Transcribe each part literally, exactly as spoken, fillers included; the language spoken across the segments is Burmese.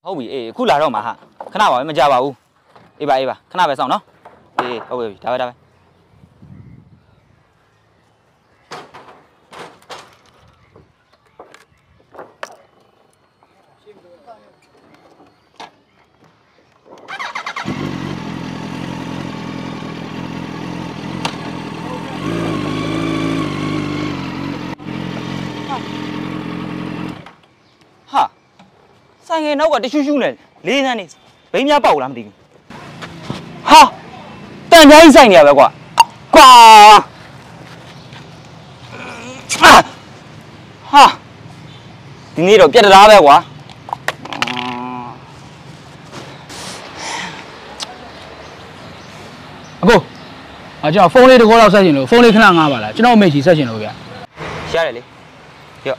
ဟုတ်ပြီအေးခုလာတော့မှာဟာခဏပါပဲမကြပါဘူးအေးပါအေးပါခဏပဲစောင့်နော်အေးဟုတ်ပြီဒါပဲဒါပဲဟာဆိုင်ငယ်နောက်ကတရှူးရှူးနဲ့လေးနန်းနေဘိန်းများပေါက်လားမသိဘူးဟာတန်ကြားကြီးဆိုင်နေရပဲကွာကွာဟာဒီနေ့တော့ပြက်တရားပဲကွာအခုအကျွန်တော်ဖုန်းလေးတစ်ခေါက်လောက်ဆက်ရှင်လို့ဖုန်းလေးခဏငားပါလားကျွန်တော်အမေကြီးဆက်ရှင်လို့ဗျာရတယ်လေရော့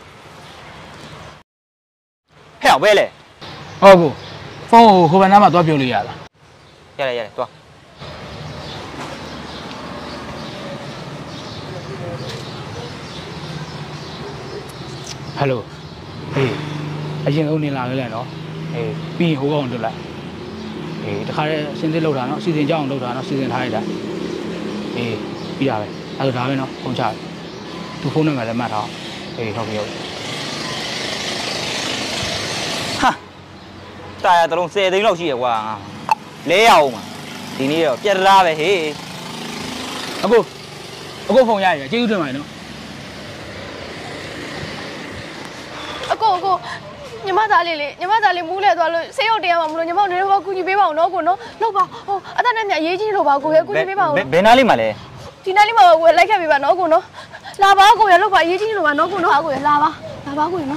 ဟဲ့အောင်ပဲလေဟုတ်ကူဖုန်းကိုဟိုဘက်နားမှာသွားပြုတ်လို့ရလားရတယ်ရတယ်သွားဟယ်လိုဟေးအရင်ဆုံးနေလာခဲ့လဲနော်ဟေးပြီးရင်ဟိုကောင်တွေ့လိုက်ဟေးတခါတည်းစင်စစ်လောက်တာနော်စီစဉ်ကြအောင်လောက်တာနော်စီစဉ်ထားလိုက်တာဟေးပြီးတာပဲအဲ့ဒါဒါပဲနော်ဖုန်းချတယ်သူဖုန်းနံပါတ်လည်းမှတ်ထားဟေးဟုတ်ပြီဟုတ်ဟာတာရတလုံးဆယ်သိန်းလောက်ရှိရကွာလဲရအောင်ပါဒီနေ့တော့ပြက်တရားပဲဟေးအခုအခုဖုန်းရရကျေးဇူးတင်ပါတယ်နော်အကိုအကိုညီမသားလေးလေညီမသားလေးမူးလဲသွားလို့ဆေးရုံတရားမှာမလို့ညီမတို့တော့ကူညီပေးပါအောင်နော်ကိုနော်လောက်ပါဟိုအသက်နဲ့မြအရေးကြီးလို့ပါကိုရကူညီပေးပါအောင်ဘယ်နားလေးမှာလဲဒီနားလေးမှာကိုလိုက်ခဲ့ပေးပါနော်ကိုနော်လာပါကိုရလောက်ပါအရေးကြီးလို့ပါနော်ကိုနော်ကိုရလာပါလာပါကိုရနော်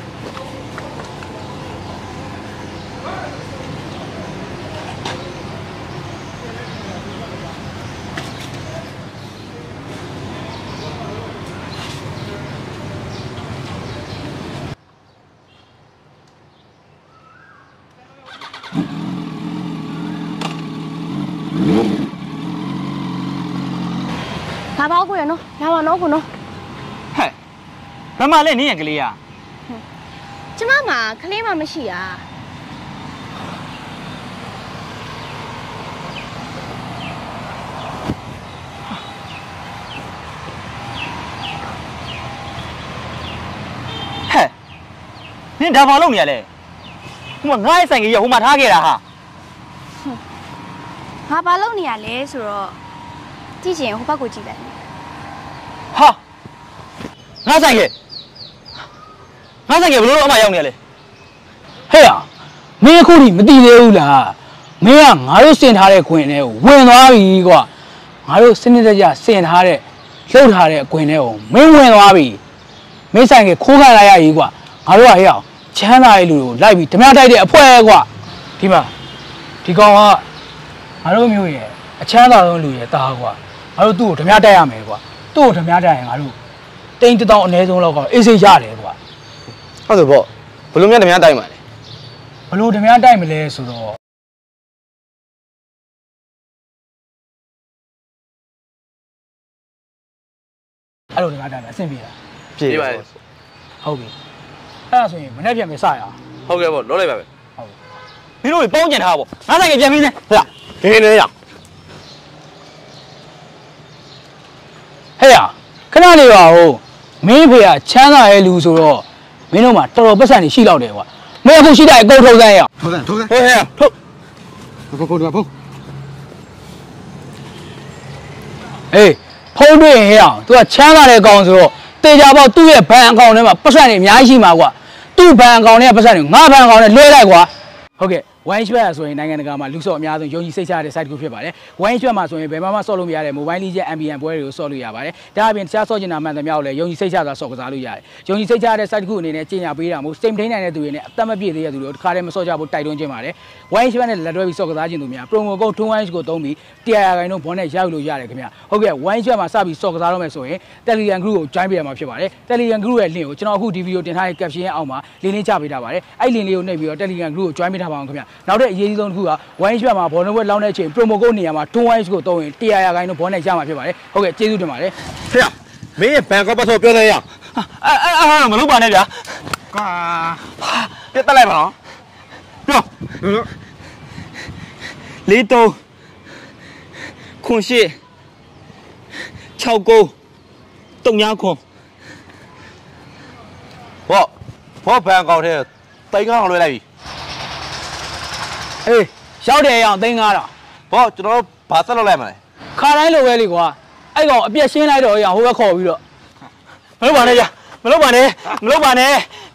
လာပါကိုရနော်လာပါနော်ကိုနော်ဟဲ့ဘယ်မှာလဲနင်းရကလေးอ่ะကျမမှာကလေးမှမရှိอ่ะဟဲ့နင်းဒါဘာလုပ်နေရလဲဟိုမှာငါ့ရဲ့ဆိုင်ကြီးရဟိုမှာထားခဲ့တာဟာငါဘာလုပ်နေရလဲဆိုတော့ကြည့်ချင်ဟိုဘက်ကိုကြည့်လိုက်ဟာငါဆိုင်ကြီးငါဆိုင်ကြီးဘယ်လိုလုပ်အမှရောက်နေရလဲဟဲ့အောင်မင်းအခုထိမတည်သေးဘူးလားမင်းကငါတို့စင်ထားတဲ့ခွင်ထဲကိုဝင်သွားပြီကွာငါတို့စနစ်တကျစင်ထားတဲ့လှုပ်ထားတဲ့ခွင်ထဲကိုမင်းဝင်သွားပြီမင်းဆိုင်ကြီးခိုးခံလိုက်ရကြီးကွာငါတို့ကဟဲ့အောင်ချမ်းသာတဲ့လူတွေကိုလိုက်ပြီးဓမြတိုက်တဲ့အဖွဲကွာဒီမှာဒီကောင်ကငါတို့မျိုးရဲ့အချမ်းသာဆုံးလူရဲ့တားကွာငါတို့သူ့ကိုဓမြတိုက်ရမယ်ကွာသူ့ကိုဓမြတိုက်ရင်ငါတို့တိန်တောင်အနည်းဆုံးလောက်ကတော့အေးစိတ်ရတယ်ကွာဟုတ်တယ်ပေါ့ဘလို့မြတ်ဓမြတိုက်မှာလဲဘလို့ဓမြတိုက်မလဲဆိုတော့အဲ့လိုဓမြတိုက်မှာအဆင်ပြေလားပြေပါလေဟုတ်ပြီအဲ့ဒါဆိုရင်မနေ့ပြန်မယ်စရအောင်ဟုတ်ကဲ့ပေါ့လောလိုက်ပါပဲဟုတ်မင်းတို့ပေါင်းကျင်ထားပါငါဆိုင်ကြီးပြန်ပြီးနေဟဲ့ခင်းနေရဟဲ့ရခဏလေးပါဦးမင်းဖေကချမ်းသာရဲ့လူဆိုတော့မင်းတို့မှာတော်တော်ပတ်စံနေရှိတော့တယ်ကွာမင်းအခုရှိတဲ့အကုန်ထုတ်စမ်းရအောင်ထုတ်စမ်းထုတ်စမ်းဟဲ့ဟဲ့ထုတ်ဖုန်းဖုန်းဒီမှာဖုန်းအေးဖုန်းတွေ့ရင်ဟဲ့အောင် तू ကချမ်းသာတဲ့ကောင်ဆိုတော့တေချာပေါက်သူ့ရဲ့ဘဏ်အကောင့်ထဲမှာပတ်စံနေအများကြီးရှိမှာကွာသူ့ဘဏ်အကောင့်ထဲကပတ်စံနေငါဘဏ်အကောင့်ထဲလွှဲလိုက်ကွာဟုတ်ကဲ့ဝိုင်းရွှဲဆိုရင်နိုင်ငံတကာမှာလူဆော့အများဆုံးယုံကြည်စိတ်ချရတဲ့ site တစ်ခုဖြစ်ပါတယ်ဝိုင်းရွှဲမှာဆိုရင်ဘယ်မှာမှဆော့လို့မရတဲ့ mobile legend M B N ပွဲတွေကိုဆော့လို့ရပါတယ်ဒါအပြင်တခြားဆော့ကျင်တာမှန်သမျှကိုလည်းယုံကြည်စိတ်ချစွာဆော့ကစားလို့ရတယ်ယုံကြည်စိတ်ချရတဲ့ site တစ်ခုအနေနဲ့ကြီးညာပေးတာမို့စိတ်မထိန်နိုင်တဲ့သူတွေနဲ့အသက်မပြည့်သေးတဲ့သူတွေတခါတည်းမဆော့ကြဖို့တိုက်တွန်းခြင်းပါတယ်ဝိုင်းရွှဲနဲ့လက်တွဲပြီးဆော့ကစားခြင်းသူများ promo code 2 wines ကိုသုံးပြီးတရားခိုင်တော့ဘောနဲ့ရောက်လို့ရတယ်ခင်ဗျဟုတ်ကဲ့ဝိုင်းရွှဲမှာစပြီးဆော့ကစားတော့မယ်ဆိုရင် Telegram group ကို join ပေးရမှာဖြစ်ပါတယ် Telegram group ရဲ့ link ကိုကျွန်တော်အခုဒီဗီဒီယိုတင်ထားတဲ့ caption ရဲ့အောက်မှာ link လေးချပေးထားပါတယ်အဲ့ link လေးကိုနှိပ်ပြီးတော့ Telegram group ကို join ပေးထားပါအောင်ခင်ဗျနောက်တဲ့အရေးကြီးဆုံးတစ်ခုကဝိုင်းရွှဲမှာဘောလုံးပွဲလောင်းတဲ့အချိန် promo code နေရာမှာtwo wines ကိုသုံးရင်တရားခိုင်တော့ဘောနဲ့ရမှာဖြစ်ပါတယ်ဟုတ်ကဲ့ကျေးဇူးတင်ပါတယ်ဖေမင်းရဲ့ဘန်ကောပတ်ဆိုပြောနေရအဲ့အဲ့အဲ့မလုပ်ပါနဲ့ဗျာကွာပြတ်တက်လိုက်ပါနော်တပြောလေးသုံးခွန်ရှိ၆ကိုတုံညာခွန်ဘောဘောဘန်ကောင်ထဲတိန်ကောင်းလွှဲလိုက်ပြီအေးရောက်တယ်အောင်သိန်း9000 ဘောကျွန်တော်ဘာဆက်လုပ်လိုက်မလဲခါတိုင်းလိုပဲလေကွာအဲ့ကောင်အပြက်ရှင်းလိုက်တော့ရအောင်ဟိုဘက်ခေါ်ပြီးတော့မလုပ်ပါနဲ့ကြာမလုပ်ပါနဲ့မလုပ်ပါနဲ့